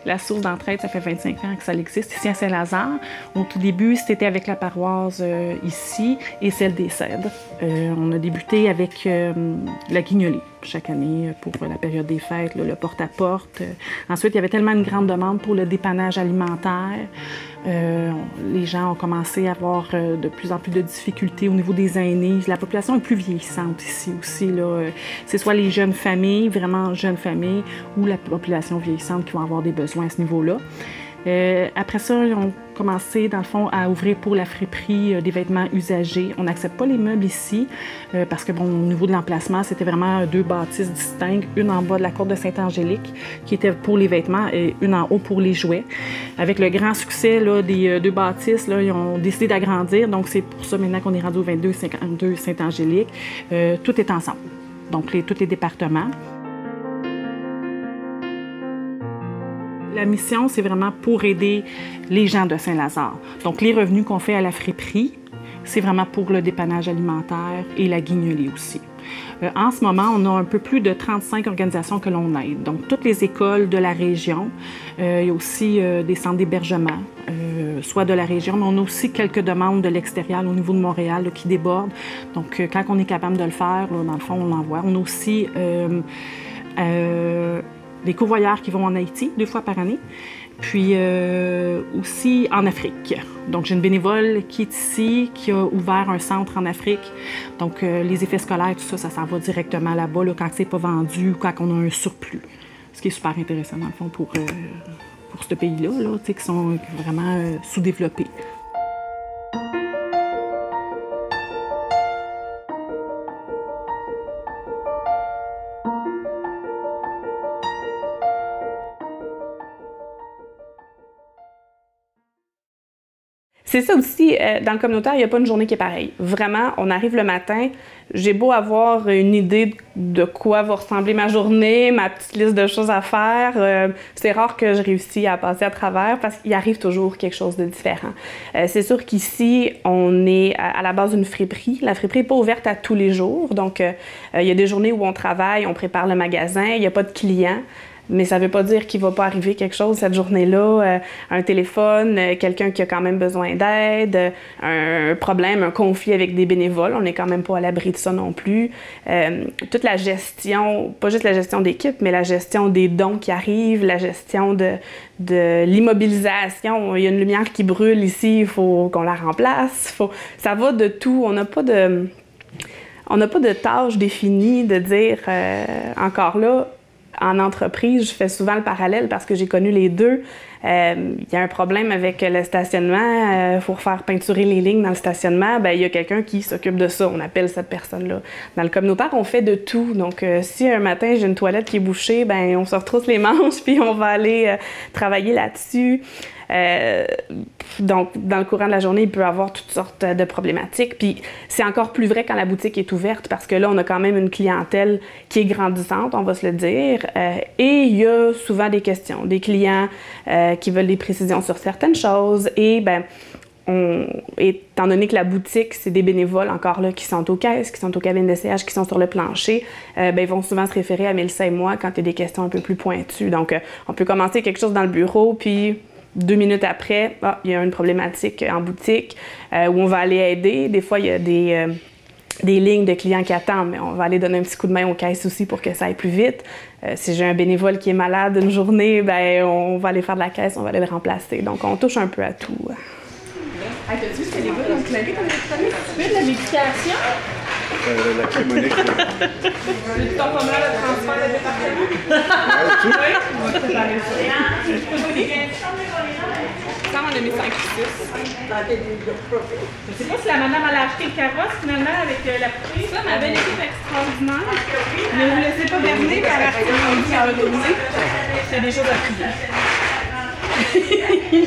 La source d'entraide, ça fait 25 ans que ça existe ici à Saint-Lazare. Au tout début, c'était avec la paroisse ici et celle des Cèdres. On a débuté avec la guignolée chaque année pour la période des fêtes, le porte-à-porte. Ensuite, il y avait tellement une grande demande pour le dépannage alimentaire. Les gens ont commencé à avoir de plus en plus de difficultés au niveau des aînés. La population est plus vieillissante ici aussi. C'est soit les jeunes familles, vraiment jeunes familles, ou la population vieillissante qui vont avoir des besoins à ce niveau-là. Après ça, ils ont commencé, dans le fond, à ouvrir pour la friperie des vêtements usagés. On n'accepte pas les meubles ici parce que, bon, au niveau de l'emplacement, c'était vraiment 2 bâtisses distinctes, une en bas de la cour de Sainte-Angélique, qui était pour les vêtements, et une en haut pour les jouets. Avec le grand succès là, des 2 bâtisses, là, ils ont décidé d'agrandir. Donc, c'est pour ça maintenant qu'on est rendu au 22-52 Sainte-Angélique. Tout est ensemble, donc tous les départements. La mission, c'est vraiment pour aider les gens de Saint-Lazare. Donc, les revenus qu'on fait à la friperie, c'est vraiment pour le dépannage alimentaire et la guignolée aussi. En ce moment, on a un peu plus de 35 organisations que l'on aide. Donc, toutes les écoles de la région. Il y a aussi des centres d'hébergement, soit de la région, mais on a aussi quelques demandes de l'extérieur au niveau de Montréal là, qui débordent. Donc, quand on est capable de le faire, là, dans le fond, on l'envoie. On a aussi des convoyeurs qui vont en Haïti 2 fois par année, puis aussi en Afrique. Donc, j'ai une bénévole qui est ici, qui a ouvert un centre en Afrique. Donc, les effets scolaires, tout ça, ça s'en va directement là-bas, là, quand c'est pas vendu ou quand on a un surplus. Ce qui est super intéressant, dans le fond, pour ce pays-là, là, qui sont vraiment sous-développés. C'est ça aussi, dans le communautaire, il n'y a pas une journée qui est pareille. Vraiment, on arrive le matin, j'ai beau avoir une idée de quoi va ressembler ma journée, ma petite liste de choses à faire, c'est rare que je réussisse à passer à travers parce qu'il arrive toujours quelque chose de différent. C'est sûr qu'ici, on est à la base d'une friperie. La friperie n'est pas ouverte à tous les jours, donc il y a des journées où on travaille, on prépare le magasin, il n'y a pas de clients. Mais ça ne veut pas dire qu'il ne va pas arriver quelque chose cette journée-là, un téléphone, quelqu'un qui a quand même besoin d'aide, un problème, un conflit avec des bénévoles. On n'est quand même pas à l'abri de ça non plus. Toute la gestion, pas juste la gestion d'équipe, mais la gestion des dons qui arrivent, la gestion de l'immobilisation. Il y a une lumière qui brûle ici, il faut qu'on la remplace. Ça va de tout. On n'a pas de tâche définie de dire encore là. En entreprise, je fais souvent le parallèle parce que j'ai connu les deux. Il y a un problème avec le stationnement. Il faut faire peinturer les lignes dans le stationnement. Bien, il y a quelqu'un qui s'occupe de ça. On appelle cette personne-là. Dans le communautaire, on fait de tout. Donc, si un matin, j'ai une toilette qui est bouchée, bien, on se retrousse les manches puis on va aller travailler là-dessus. Donc, dans le courant de la journée, il peut y avoir toutes sortes de problématiques. Puis, c'est encore plus vrai quand la boutique est ouverte parce que là, on a quand même une clientèle qui est grandissante, on va se le dire. Et il y a souvent des questions, des clients qui veulent des précisions sur certaines choses. Et, bien, étant donné que la boutique, c'est des bénévoles encore là qui sont aux caisses, qui sont aux cabines d'essayage, qui sont sur le plancher, bien, ils vont souvent se référer à Mélissa et moi quand il y a des questions un peu plus pointues. Donc, on peut commencer quelque chose dans le bureau, puis 2 minutes après, il y a une problématique en boutique où on va aller aider. Des fois, il y a des lignes de clients qui attendent, mais on va aller donner un petit coup de main aux caisses aussi pour que ça aille plus vite. Si j'ai un bénévole qui est malade une journée, bien, on va aller faire de la caisse, on va aller le remplacer. Donc, on touche un peu à tout. T'as vu ce que les gars ont clavé comme tu fais de la médication? La clémonique. Tu t'en pas mal de transfert de département? Oui, on va préparer ça. Quand on a mis 5 ou 6. Je sais pas si la madame elle a acheté le carrosse finalement avec la poupée. Ça, ma belle équipe extraordinaire. Ne vous laissez pas berner par la on dit à retourner. C'est des choses à prier.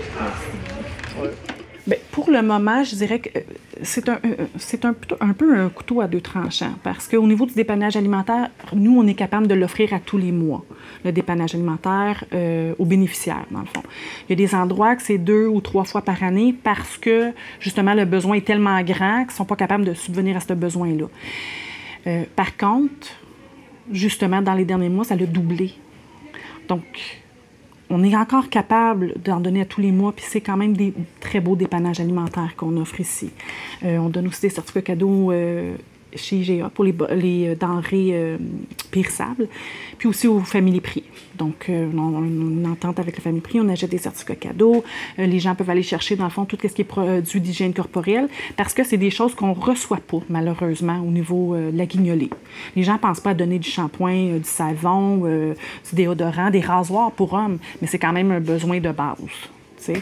Bien, pour le moment, je dirais que c'est un peu un couteau à 2 tranchants parce qu'au niveau du dépannage alimentaire, nous, on est capable de l'offrir à tous les mois, le dépannage alimentaire aux bénéficiaires, dans le fond. Il y a des endroits que c'est 2 ou 3 fois par année parce que, justement, le besoin est tellement grand qu'ils ne sont pas capables de subvenir à ce besoin-là. Par contre, justement, dans les derniers mois, ça l'a doublé. Donc, on est encore capable d'en donner à tous les mois, puis c'est quand même des très beaux dépannages alimentaires qu'on offre ici. On donne aussi des certificats cadeaux chez IGA pour les denrées périssables, puis aussi aux familles prix. Donc, on a une entente avec la famille prix, on achète des certificats cadeaux. Les gens peuvent aller chercher, dans le fond, tout ce qui est produit d'hygiène corporelle, parce que c'est des choses qu'on ne reçoit pas, malheureusement, au niveau de la guignolée. Les gens ne pensent pas à donner du shampoing, du savon, du déodorant, des rasoirs pour hommes, mais c'est quand même un besoin de base, tu sais.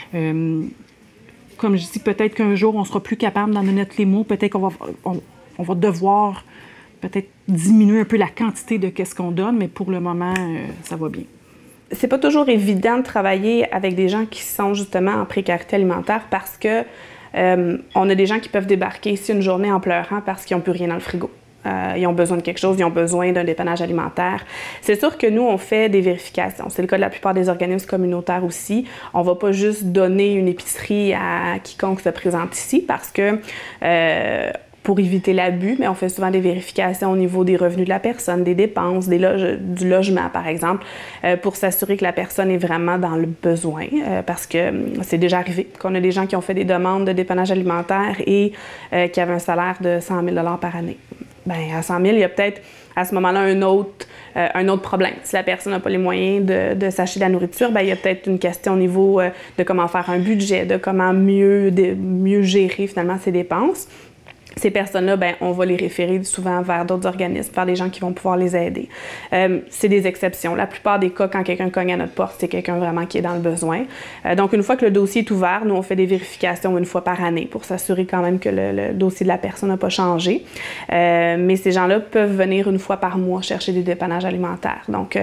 Comme je dis, peut-être qu'un jour, on sera plus capable d'en donner tous les mots, peut-être qu'on va devoir peut-être diminuer un peu la quantité de qu'est-ce qu'on donne, mais pour le moment, ça va bien. C'est pas toujours évident de travailler avec des gens qui sont justement en précarité alimentaire parce que on a des gens qui peuvent débarquer ici une journée en pleurant parce qu'ils n'ont plus rien dans le frigo. Ils ont besoin de quelque chose, ils ont besoin d'un dépannage alimentaire. C'est sûr que nous, on fait des vérifications. C'est le cas de la plupart des organismes communautaires aussi. On ne va pas juste donner une épicerie à quiconque se présente ici parce que pour éviter l'abus, mais on fait souvent des vérifications au niveau des revenus de la personne, des dépenses, du logement, par exemple, pour s'assurer que la personne est vraiment dans le besoin, parce que c'est déjà arrivé qu'on a des gens qui ont fait des demandes de dépannage alimentaire et qui avaient un salaire de 100 000 $ par année. Bien, à 100 000, il y a peut-être à ce moment-là un autre problème. Si la personne n'a pas les moyens de s'acheter de la nourriture, bien, il y a peut-être une question au niveau de comment faire un budget, de comment mieux gérer finalement ses dépenses. Ces personnes-là, ben, on va les référer souvent vers d'autres organismes, vers des gens qui vont pouvoir les aider. C'est des exceptions. La plupart des cas, quand quelqu'un cogne à notre porte, c'est quelqu'un vraiment qui est dans le besoin. Donc, une fois que le dossier est ouvert, nous, on fait des vérifications une fois par année pour s'assurer quand même que le dossier de la personne n'a pas changé. Mais ces gens-là peuvent venir une fois par mois chercher des dépannages alimentaires. Donc,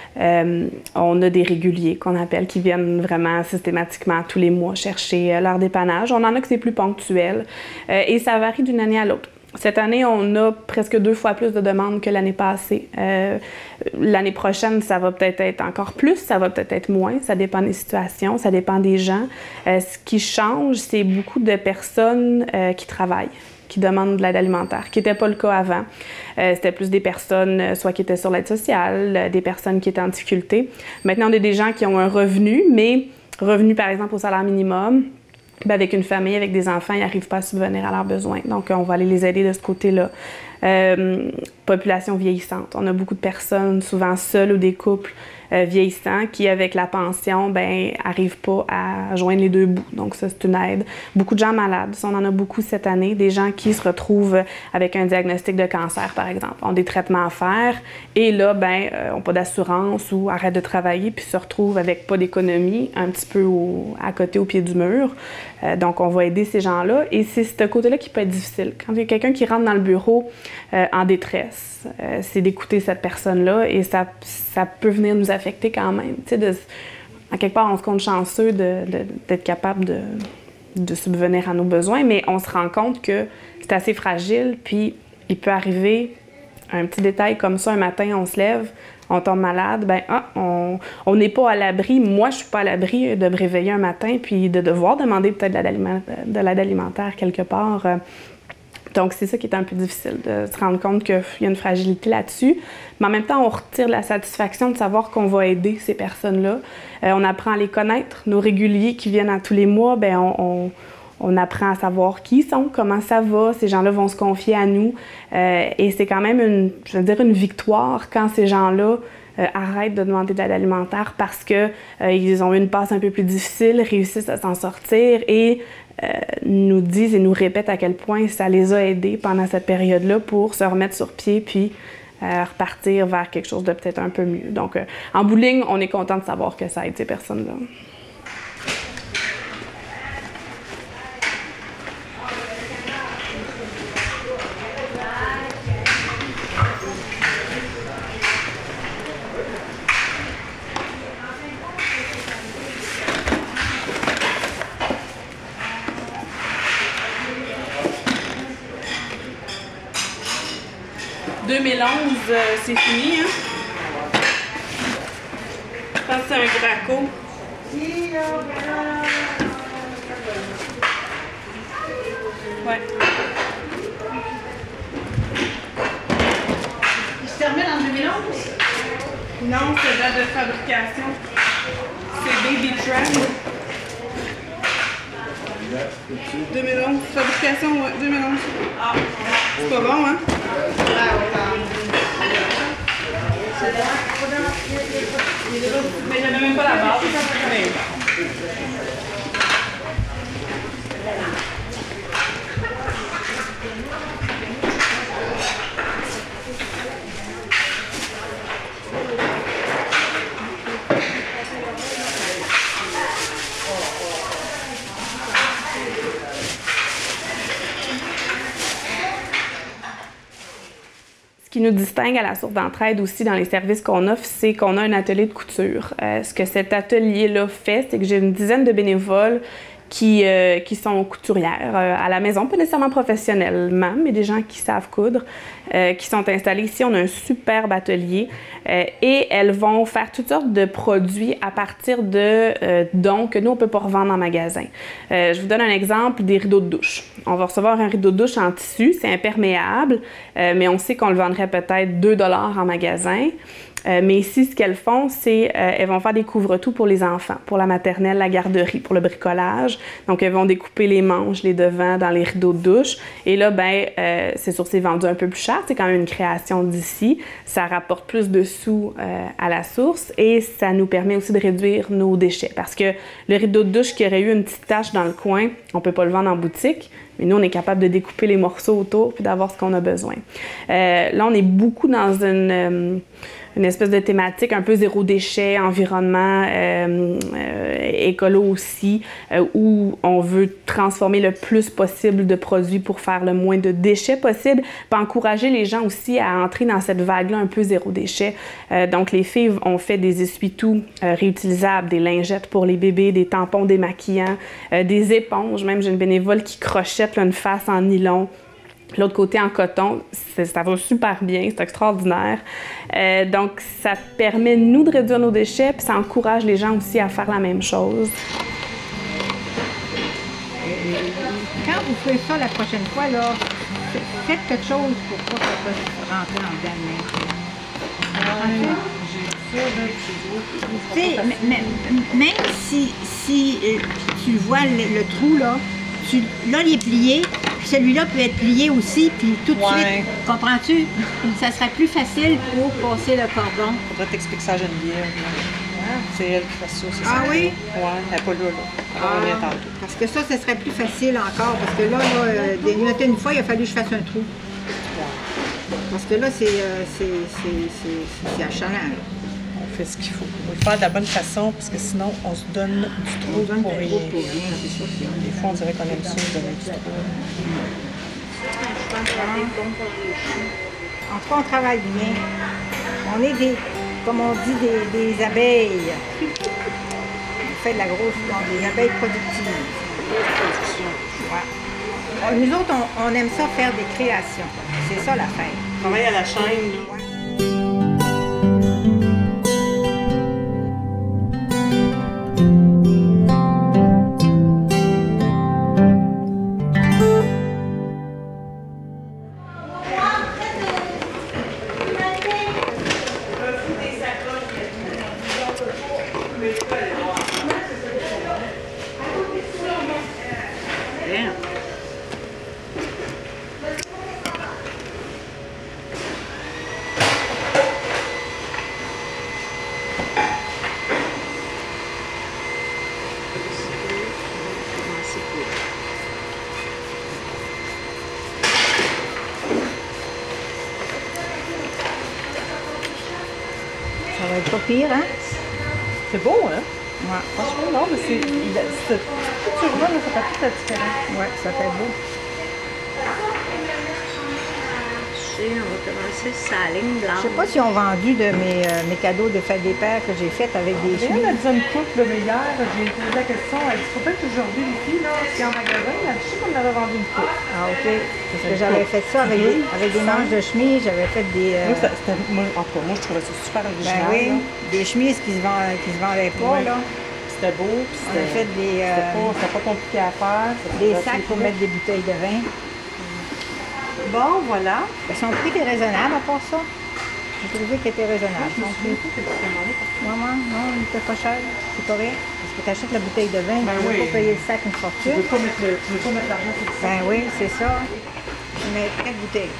on a des réguliers qu'on appelle qui viennent vraiment systématiquement tous les mois chercher leur dépannage. On en a que c'est plus ponctuel et ça varie d'une année à l'autre. Cette année, on a presque 2 fois plus de demandes que l'année passée. L'année prochaine, ça va peut-être être encore plus, ça va peut-être être moins. Ça dépend des situations, ça dépend des gens. Ce qui change, c'est beaucoup de personnes qui travaillent, qui demandent de l'aide alimentaire, qui n'était pas le cas avant. C'était plus des personnes, soit qui étaient sur l'aide sociale, des personnes qui étaient en difficulté. Maintenant, on a des gens qui ont un revenu, mais revenu, par exemple, au salaire minimum. Bien, avec une famille, avec des enfants, ils n'arrivent pas à subvenir à leurs besoins. Donc, on va aller les aider de ce côté-là. Population vieillissante. On a beaucoup de personnes, souvent seules ou des couples vieillissants, qui, avec la pension, ben, n'arrivent pas à joindre les deux bouts. Donc, ça, c'est une aide. Beaucoup de gens malades. Ça, on en a beaucoup cette année. Des gens qui se retrouvent avec un diagnostic de cancer, par exemple, ont des traitements à faire et là, ben, n'ont pas d'assurance ou arrêtent de travailler puis se retrouvent avec pas d'économie, un petit peu à côté, au pied du mur. Donc, on va aider ces gens-là. Et c'est ce côté-là qui peut être difficile. Quand il y a quelqu'un qui rentre dans le bureau en détresse, c'est d'écouter cette personne-là et ça peut venir nous affecter quand même. Tu sais, à quelque part, on se compte chanceux d'être capable de subvenir à nos besoins, mais on se rend compte que c'est assez fragile, puis il peut arriver un petit détail comme ça, un matin, on se lève, on tombe malade, ben on n'est pas à l'abri. Moi, je suis pas à l'abri de me réveiller un matin puis de devoir demander peut-être de l'aide alimentaire quelque part. Donc, c'est ça qui est un peu difficile, de se rendre compte qu'il y a une fragilité là-dessus. Mais en même temps, on retire la satisfaction de savoir qu'on va aider ces personnes-là. On apprend à les connaître. Nos réguliers qui viennent à tous les mois, bien, on apprend à savoir qui ils sont, comment ça va. Ces gens-là vont se confier à nous. Et c'est quand même, une victoire quand ces gens-là arrêtent de demander de l'aide alimentaire parce qu'ils ont eu une passe un peu plus difficile, réussissent à s'en sortir et nous disent et nous répètent à quel point ça les a aidés pendant cette période-là pour se remettre sur pied puis repartir vers quelque chose de peut-être un peu mieux. Donc, en bout de ligne, on est content de savoir que ça aide ces personnes-là. C'est fini, hein? Je pense que c'est un Graco. Ouais. Il se termine en 2011? Non, c'est date de fabrication. C'est Baby Trend. 2011. Fabrication, ouais, 2011. C'est pas bon, hein? Mais j'avais même pas la base. Ce qui nous distingue à la Source d'Entraide aussi dans les services qu'on offre, c'est qu'on a un atelier de couture. Ce que cet atelier-là fait, c'est que j'ai une dizaine de bénévoles qui sont couturières à la maison, pas nécessairement professionnellement, mais des gens qui savent coudre, qui sont installés ici. On a un superbe atelier et elles vont faire toutes sortes de produits à partir de dons que nous, on ne peut pas revendre en magasin. Je vous donne un exemple des rideaux de douche. On va recevoir un rideau de douche en tissu, c'est imperméable, mais on sait qu'on le vendrait peut-être 2 $ en magasin. Mais ici, ce qu'elles font, c'est elles vont faire des couvre-tout pour les enfants, pour la maternelle, la garderie, pour le bricolage. Donc, elles vont découper les manches, les devants dans les rideaux de douche. Et là, ben, c'est sûr, c'est vendu un peu plus cher. C'est quand même une création d'ici. Ça rapporte plus de sous à la source et ça nous permet aussi de réduire nos déchets. Parce que le rideau de douche qui aurait eu une petite tache dans le coin, on ne peut pas le vendre en boutique. Mais nous, on est capable de découper les morceaux autour puis d'avoir ce qu'on a besoin. Là, on est beaucoup dans une espèce de thématique un peu zéro déchet, environnement, écolo aussi, où on veut transformer le plus possible de produits pour faire le moins de déchets possible, puis encourager les gens aussi à entrer dans cette vague-là un peu zéro déchet. Donc, les filles ont fait des essuie-tout réutilisables, des lingettes pour les bébés, des tampons démaquillants, des éponges. Même, j'ai une bénévole qui crochette là, une face en nylon. L'autre côté en coton, ça va super bien, c'est extraordinaire. Donc, ça permet, nous, de réduire nos déchets, puis ça encourage les gens aussi à faire la même chose. Quand vous faites ça la prochaine fois, là, faites quelque chose pour pas que ça puisse rentrer en dedans. Même si tu vois le trou, là, là, il est plié, puis celui-là peut être plié aussi, puis tout de suite, comprends-tu? Ça serait plus facile pour passer le cordon. Faudrait t'expliquer ça à Geneviève. C'est elle qui fait ça, c'est ça? Ah oui? Oui, elle n'est pas là. On revient tantôt. Parce que ça serait plus facile encore, parce que là, une fois, il a fallu que je fasse un trou. Parce que là, c'est achalant. On fait ce qu'il faut. On va le faire de la bonne façon, parce que sinon, on se donne du trou pour rien. Des fois, on dirait qu'on aime ça, se donner du trou. En tout cas, on travaille bien. On est comme on dit, des abeilles. On fait de la grosse, des abeilles productives. Ouais. Nous autres, on aime ça faire des créations. C'est ça l'affaire. On travaille à la chaîne. Ouais. Ça va être pas pire, hein? C'est beau, hein? Ouais. Franchement, non, mais cette couture-là, ça fait toute la différence. Ouais, ça fait beau. On va commencer sa ligne blanche. Je sais pas si on vendu de mes cadeaux de fête des pères que j'ai fait avec des Elle chemises. a dit une coupe, là, mais hier, j'ai posé la question, elle dit peut-être aujourd'hui, les filles, là, si en magasin, elle a dit qu'on avait vendu une coupe. Ah, OK. Parce que j'avais fait ça avec des manches de chemise, j'avais fait des... Moi, en tout cas, moi, je trouvais ça super original. Ben oui, là. des chemises qui se vendaient pas, Ouais. là. C'était beau, puis On a fait c'était pas compliqué à faire. des sacs pour mettre des bouteilles de vin. Bon, voilà. Son prix est raisonnable à part ça. J'ai trouvé qu'il était raisonnable. Maman, non, il n'était pas cher. C'est correct. Parce que tu achètes la bouteille de vin, tu ne veux pas payer le sac une fortune. Tu veux pas mettre l'argent sur le sac. Ben oui, c'est ça. Tu mets 4 bouteilles.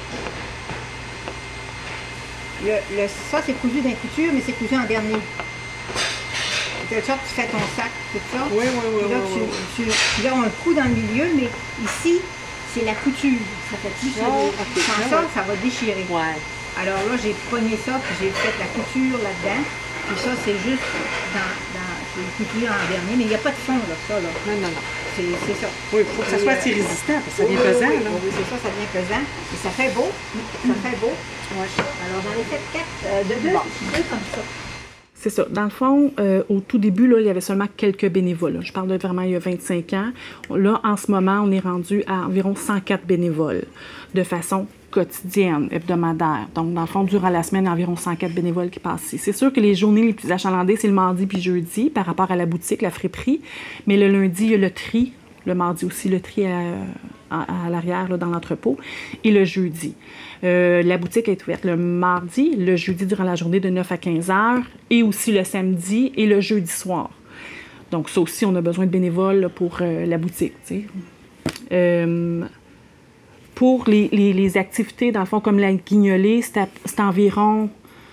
Ça, c'est cousu d'un couture, mais c'est cousu en dernier. De sorte que tu fais ton sac, tout ça. Oui. Là, là, on le coud dans le milieu, mais ici, c'est la couture. Ça fait tisser. Sans ça, ça va déchirer. Ouais. Alors là, j'ai pogné ça, puis j'ai fait la couture là-dedans. Puis ça, c'est juste c'est une couture en dernier, mais il n'y a pas de fond, là, ça, là. Non. C'est ça. Oui, il faut que ça soit assez résistant, parce que ça devient pesant, là. Oui, c'est ça devient pesant. Et ça fait beau. Ça fait beau. Ouais. Alors, j'en ai fait 4 de deux comme ça. C'est ça. Dans le fond, au tout début, là, il y avait seulement quelques bénévoles. Je parle de vraiment il y a 25 ans. Là, en ce moment, on est rendu à environ 104 bénévoles de façon quotidienne, hebdomadaire. Donc, dans le fond, durant la semaine, environ 104 bénévoles qui passent ici. C'est sûr que les journées les plus achalandées, c'est le mardi puis jeudi par rapport à la boutique, la friperie. Mais le lundi, il y a le tri. Le mardi aussi, le tri à l'arrière, là, dans l'entrepôt. Et le jeudi. La boutique est ouverte le mardi, le jeudi durant la journée de 9 à 15 heures et aussi le samedi et le jeudi soir. Donc, ça aussi, on a besoin de bénévoles là, pour la boutique. Tu sais. Pour les activités, dans le fond, comme la guignolée, c'est environ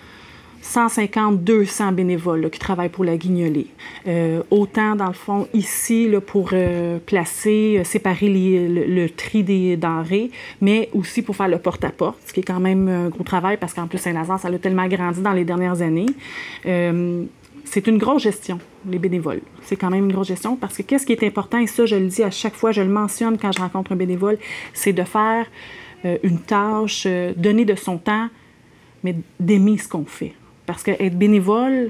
150-200 bénévoles là, qui travaillent pour la guignolée. Autant, dans le fond, ici, là, pour placer, séparer le tri des denrées, mais aussi pour faire le porte-à-porte, ce qui est quand même un gros travail parce qu'en plus, Saint-Lazare, ça a tellement grandi dans les dernières années. C'est une grosse gestion, les bénévoles. C'est quand même une grosse gestion parce que qu'est-ce qui est important, et ça, je le dis à chaque fois, je le mentionne quand je rencontre un bénévole, c'est de faire une tâche, donner de son temps, mais d'aimer ce qu'on fait. Parce qu'être bénévole,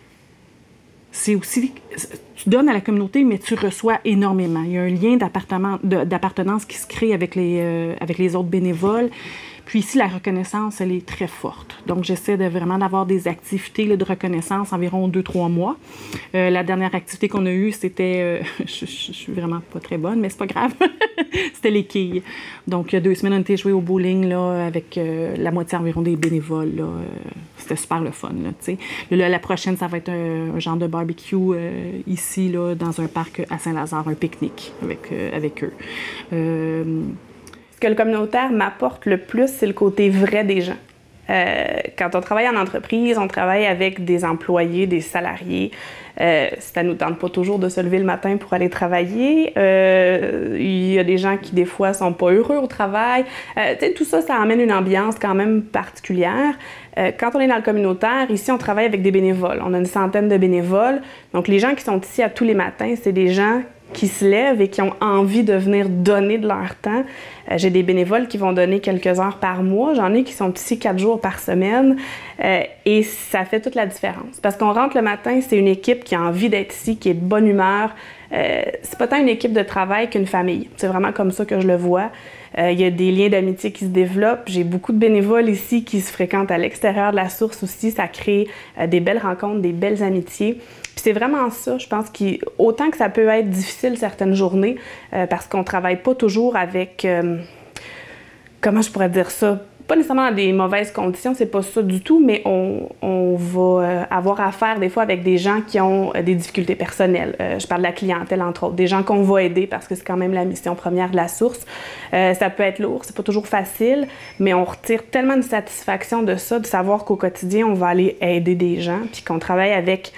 c'est aussi... Tu donnes à la communauté, mais tu reçois énormément. Il y a un lien d'appartenance qui se crée avec les autres bénévoles. Puis ici, la reconnaissance, elle est très forte. Donc, j'essaie vraiment d'avoir des activités là, de reconnaissance environ 2-3 mois. La dernière activité qu'on a eue, c'était... je suis vraiment pas très bonne, mais c'est pas grave. C'était les quilles. Donc, il y a 2 semaines, on était joué au bowling là, avec la moitié environ des bénévoles. Là. C'était super le fun. Là, la prochaine, ça va être un genre de barbecue ici, là, dans un parc à Saint-Lazare, un pique-nique avec eux. Ce que le communautaire m'apporte le plus, c'est le côté vrai des gens. Quand on travaille en entreprise, on travaille avec des employés, des salariés. Ça ne nous tente pas toujours de se lever le matin pour aller travailler. Il y a des gens qui, des fois, sont pas heureux au travail. Tout ça, ça amène une ambiance quand même particulière. Quand on est dans le communautaire, ici, on travaille avec des bénévoles. On a une centaine de bénévoles. Donc, les gens qui sont ici à tous les matins, c'est des gens qui se lèvent et qui ont envie de venir donner de leur temps. J'ai des bénévoles qui vont donner quelques heures par mois. J'en ai qui sont ici 4 jours par semaine. Et ça fait toute la différence. Parce qu'on rentre le matin, c'est une équipe qui a envie d'être ici, qui est de bonne humeur. C'est pas tant une équipe de travail qu'une famille. C'est vraiment comme ça que je le vois. Il y a des liens d'amitié qui se développent. J'ai beaucoup de bénévoles ici qui se fréquentent à l'extérieur de la source aussi. Ça crée des belles rencontres, des belles amitiés. Puis c'est vraiment ça, je pense, autant que ça peut être difficile certaines journées, parce qu'on travaille pas toujours avec, comment je pourrais dire ça, pas nécessairement dans des mauvaises conditions, c'est pas ça du tout, mais on va avoir affaire des fois avec des gens qui ont des difficultés personnelles. Je parle de la clientèle, entre autres, des gens qu'on va aider parce que c'est quand même la mission première de la source. Ça peut être lourd, c'est pas toujours facile, mais on retire tellement de satisfaction de ça, de savoir qu'au quotidien, on va aller aider des gens, puis qu'on travaille avec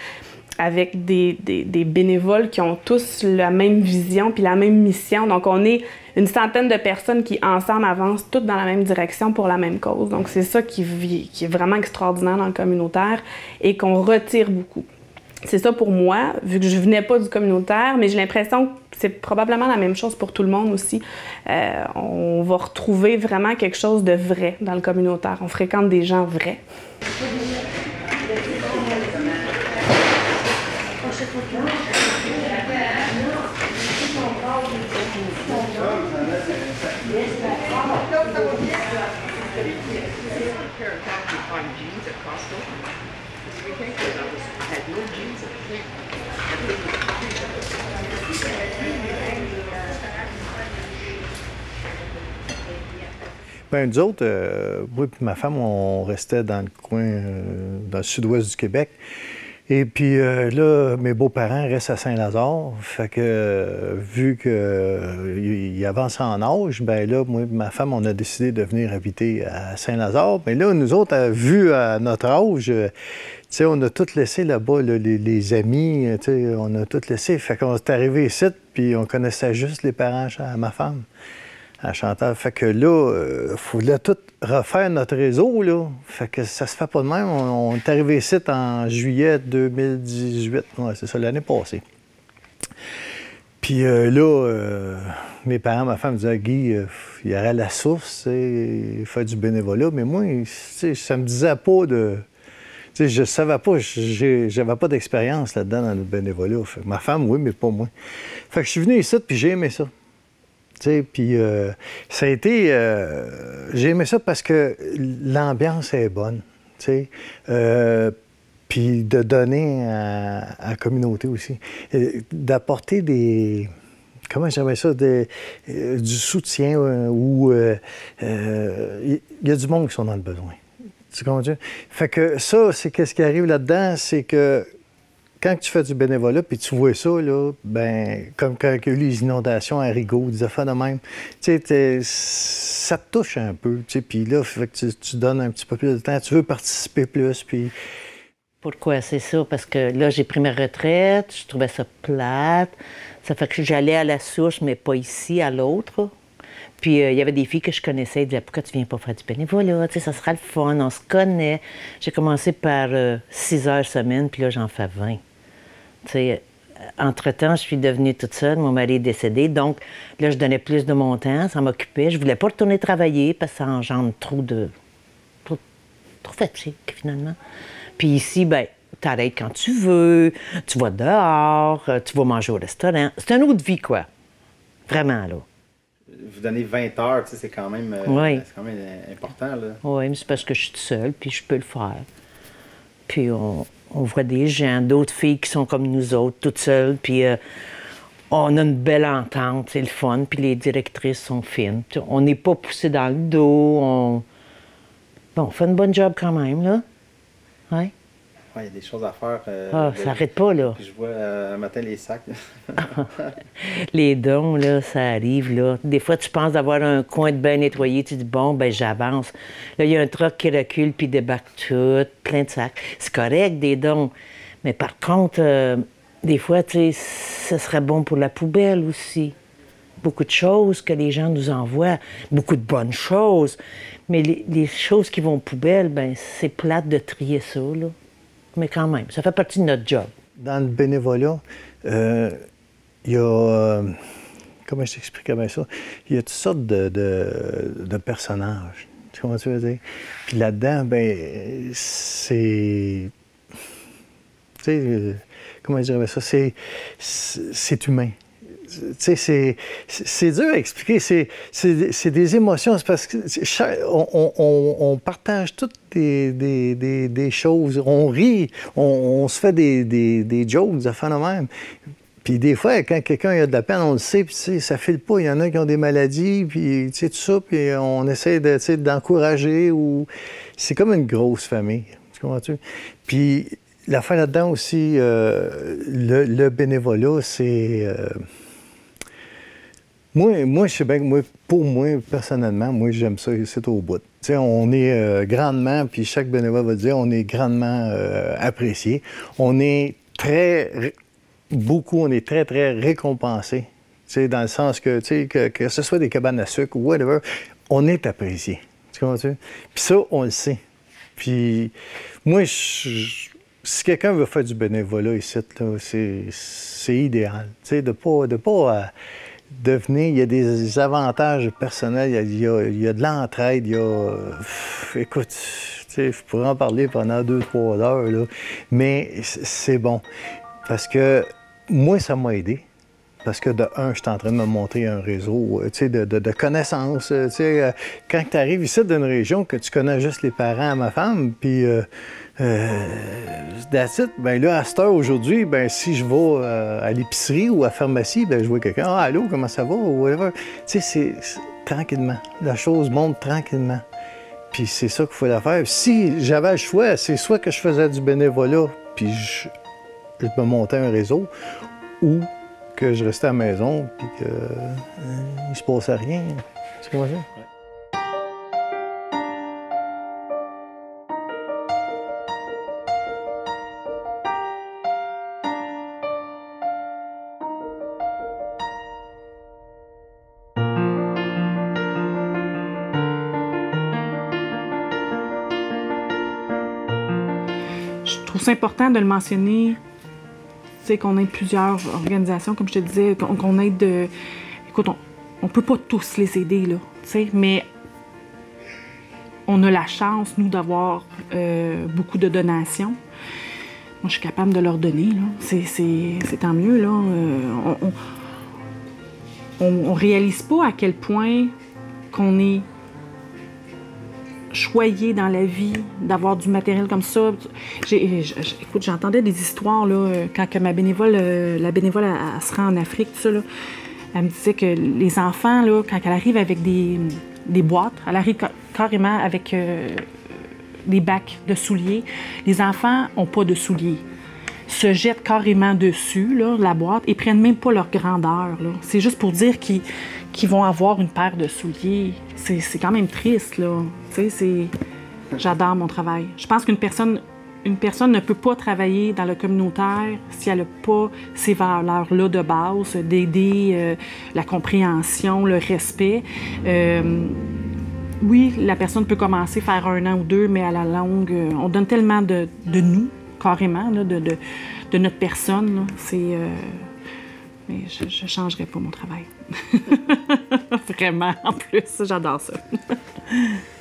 des bénévoles qui ont tous la même vision puis la même mission. Donc, on est une centaine de personnes qui, ensemble, avancent toutes dans la même direction pour la même cause. Donc, c'est ça qui est vraiment extraordinaire dans le communautaire et qu'on retire beaucoup. C'est ça pour moi, vu que je venais pas du communautaire, mais j'ai l'impression que c'est probablement la même chose pour tout le monde aussi. On va retrouver vraiment quelque chose de vrai dans le communautaire. On fréquente des gens vrais. Bien, nous autres, moi et ma femme, on restait dans le coin, dans le sud-ouest du Québec. Et puis là, mes beaux-parents restent à Saint-Lazare. Fait que, vu qu'ils avancent en âge, bien là, moi et ma femme, on a décidé de venir habiter à Saint-Lazare. Mais là, nous autres, vu à notre âge, tu sais, on a tout laissé là-bas, là, les amis, tu sais, on a tout laissé. Fait qu'on est arrivé ici, puis on connaissait juste les parents à ma femme. À Chantal. Fait que là, il faut là, tout refaire notre réseau, là. Fait que ça se fait pas de même. On est arrivé ici en juillet 2018. Ouais, c'est ça, l'année passée. Puis là, mes parents, ma femme me disaient, Guy, il y aurait la source, il fait du bénévolat. Mais moi, ça me disait pas de... T'sais, je savais pas, j'avais pas d'expérience là-dedans dans le bénévolat. Fait que ma femme, oui, mais pas moi. Fait que je suis venu ici, puis j'ai aimé ça. Puis ça a été... j'ai aimé ça parce que l'ambiance est bonne, puis de donner à la communauté aussi. D'apporter des... Comment j'aimais ça? Du soutien où il y a du monde qui sont dans le besoin. Tu comprends? Fait que ça, c'est qu'est-ce qui arrive là-dedans, c'est que quand tu fais du bénévolat, puis tu vois ça, là, ben, comme quand il y a eu les inondations à Rigaud, des affaires de même, tu sais, ça te touche un peu, tu sais, puis là, fait que tu donnes un petit peu plus de temps, tu veux participer plus, puis... Pourquoi? C'est ça, parce que là, j'ai pris ma retraite, je trouvais ça plate, ça fait que j'allais à la souche, mais pas ici, à l'autre. Puis il y avait des filles que je connaissais, elles disaient « Pourquoi tu viens pas faire du bénévolat? Tu sais, ça sera le fun, on se connaît. » J'ai commencé par 6 heures semaine, puis là, j'en fais 20. Tu sais, entre-temps, je suis devenue toute seule, mon mari est décédé, donc là, je donnais plus de mon temps, ça m'occupait. Je voulais pas retourner travailler parce que ça engendre trop fatigue, finalement. Puis ici, bien, t'arrêtes quand tu veux, tu vas dehors, tu vas manger au restaurant. C'est une autre vie, quoi. Vraiment, là. Vous donnez 20 heures, tu sais, c'est quand même important, là. Oui, mais c'est parce que je suis toute seule, puis je peux le faire. Puis on voit des gens, d'autres filles qui sont comme nous autres, toutes seules, puis on a une belle entente, c'est le fun, puis les directrices sont fines. On n'est pas poussé dans le dos, on fait une bonne job quand même, là. Oui. Oui, il y a des choses à faire. Ça n'arrête pas, là. Puis je vois un matin les sacs. Les dons, là, ça arrive, là. Des fois, tu penses d'avoir un coin de bain nettoyé, tu dis, bon, ben j'avance. Là, il y a un truck qui recule puis débarque tout, plein de sacs. C'est correct, des dons. Mais par contre, des fois, tu sais, ce serait bon pour la poubelle aussi. Beaucoup de choses que les gens nous envoient, beaucoup de bonnes choses. Mais les choses qui vont aux poubelles, ben c'est plate de trier ça, là. Mais quand même, ça fait partie de notre job. Dans le bénévolat, il y a... comment je t'expliquerais bien ça? Il y a toutes sortes de personnages. Tu vois comment tu veux dire? Puis là-dedans, ben c'est... Tu sais, comment je dirais ça? C'est humain. Tu sais, c'est dur à expliquer. C'est des émotions. C'est parce que on partage toutes des choses. On rit, on se fait des jokes, des affaires de même. Puis des fois, quand quelqu'un a de la peine, on le sait, puis ça file pas. Il y en a qui ont des maladies, puis tout ça, puis on essaie d'encourager. C'est comme une grosse famille. Tu comprends-tu? Puis l'affaire là-dedans aussi, le bénévolat, c'est... Moi, je sais bien que pour moi, personnellement, moi, j'aime ça, c'est au bout. T'sais, on est grandement, puis chaque bénévole va dire, on est grandement apprécié. On est on est très, très récompensé. Dans le sens que, que ce soit des cabanes à sucre ou whatever, on est apprécié. Tu comprends-tu? Puis ça, on le sait. Puis moi, si quelqu'un veut faire du bénévolat ici, c'est idéal. Tu sais, de pas devenir, il y a des avantages personnels, il y a de l'entraide, écoute, je pourrais en parler pendant 2-3 heures, là, mais c'est bon. Parce que moi, ça m'a aidé. Parce que de un, je suis en train de me monter un réseau de connaissances. Quand tu arrives ici d'une région que tu connais juste les parents à ma femme, puis that's it, ben là, à cette heure aujourd'hui, ben si je vais à l'épicerie ou à la pharmacie, ben je vois quelqu'un, ah, allô, comment ça va, ou whatever. Tu sais, c'est tranquillement. La chose monte tranquillement. Puis c'est ça qu'il faut la faire. Si j'avais le choix, c'est soit que je faisais du bénévolat, puis je me montais un réseau, ou que je restais à la maison, puis qu'il ne se passait rien. Tu comprends ça? Je trouve ça important de le mentionner, qu'on aide plusieurs organisations, comme je te disais, qu'on aide... Écoute, on peut pas tous les aider, là, mais on a la chance, nous, d'avoir beaucoup de donations. Moi, je suis capable de leur donner, là. C'est tant mieux, là. On réalise pas à quel point qu'on est choyé dans la vie d'avoir du matériel comme ça. Écoute, j'entendais des histoires là, quand que la bénévole elle se rend en Afrique, tout ça, là, elle me disait que les enfants, là, quand elle arrive avec des boîtes, elle arrive carrément avec des bacs de souliers. Les enfants n'ont pas de souliers. Se jettent carrément dessus, là, la boîte, et prennent même pas leur grandeur. C'est juste pour dire qu'ils vont avoir une paire de souliers. C'est quand même triste, là. J'adore mon travail. Je pense qu'une personne ne peut pas travailler dans le communautaire si elle n'a pas ces valeurs-là de base, d'aider, la compréhension, le respect. Oui, la personne peut commencer à faire 1 an ou 2, mais à la longue, on donne tellement de nous, carrément, là, de notre personne. Là. Mais je ne changerais pas mon travail. Vraiment, en plus, j'adore ça.